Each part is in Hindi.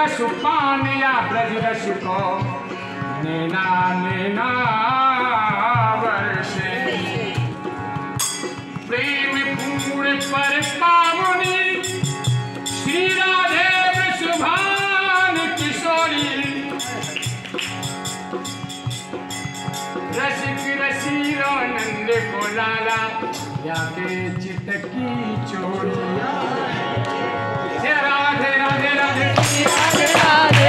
रस पान या ब्रज रस को नैना नैना वर्षे प्रेम पूर्ण पर पावनी श्री राधे वृषभान किशोरी रसिक रसीरो नंद को लाला या के चित की चोरी राधे राधे राधे राधे राधे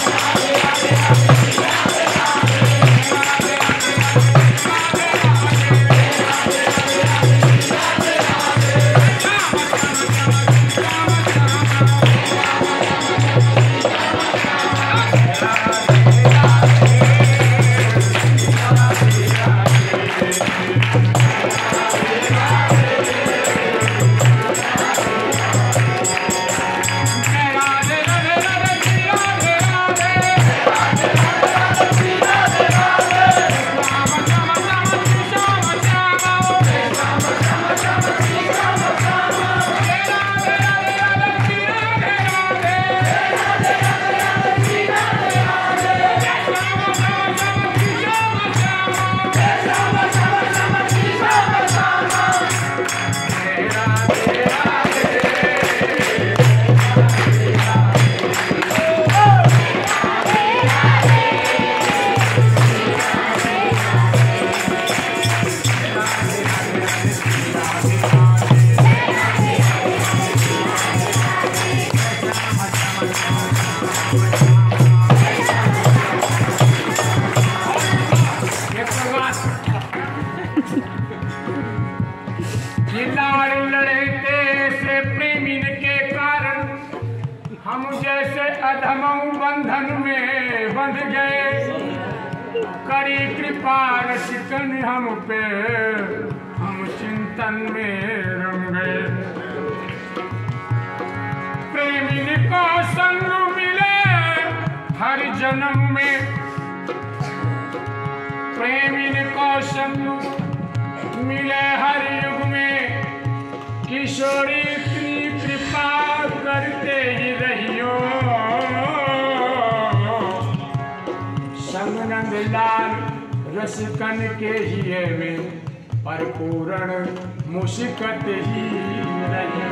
बंधन में बंध गए करी कृपा रसिकन हम पे हम चिंतन में रम गए प्रेमी को संग मिले हर जन्म में प्रेमी को संग मिले हर युग में किशोरी की कृपा करते ही रहियो संगनंद लाल रसिकन के हिये में परिपूर्ण मुस्कत ही रही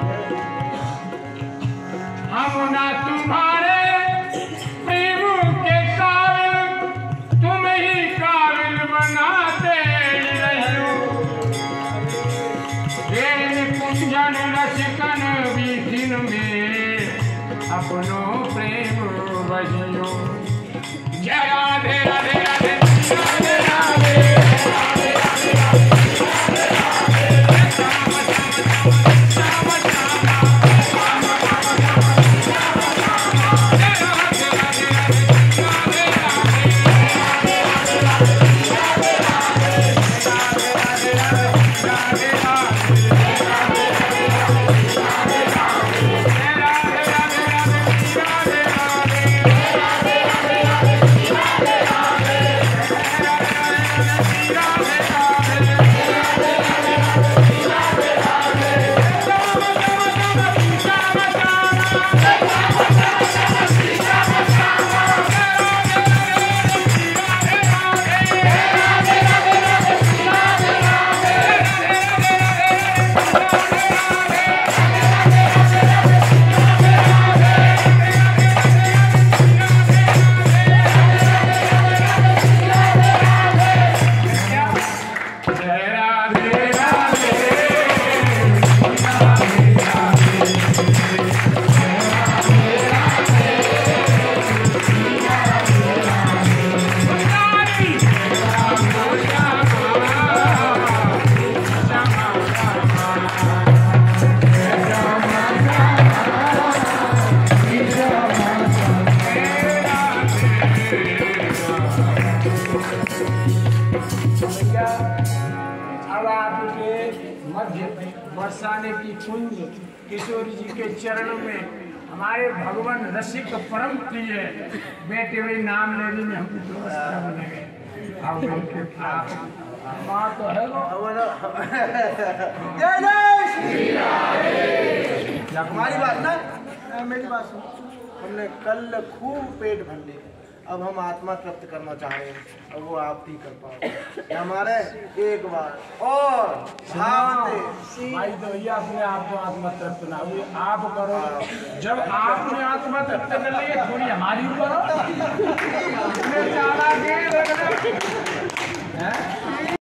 हम ना तुम्हारे प्रेम के काबिल तुम ही काबिल बनाते रहियो कुंजन रसिकन बीथिन में अपनो प्रेम बजियो जय राधे राधे राधे राधे राधे बरसाने की कुंज किशोरी जी के चरणों में हमारे भगवान रसिक परम प्रिय बेटे हुए नाम लेने में हम माँ तो है हमारी बात ना मेरी बात सुन हमने कल खूब पेट भर लिया, अब हम आत्मा तृप्त करना चाह रहे हैं, अब वो आप ही कर पाओ हमारे। एक बार और भावते भाई तो भैया अपने आप को आत्मा तृप्त ना हुई, आप करो। जब आपने आत्मा तृप्त कर ली थोड़ी हमारी करो।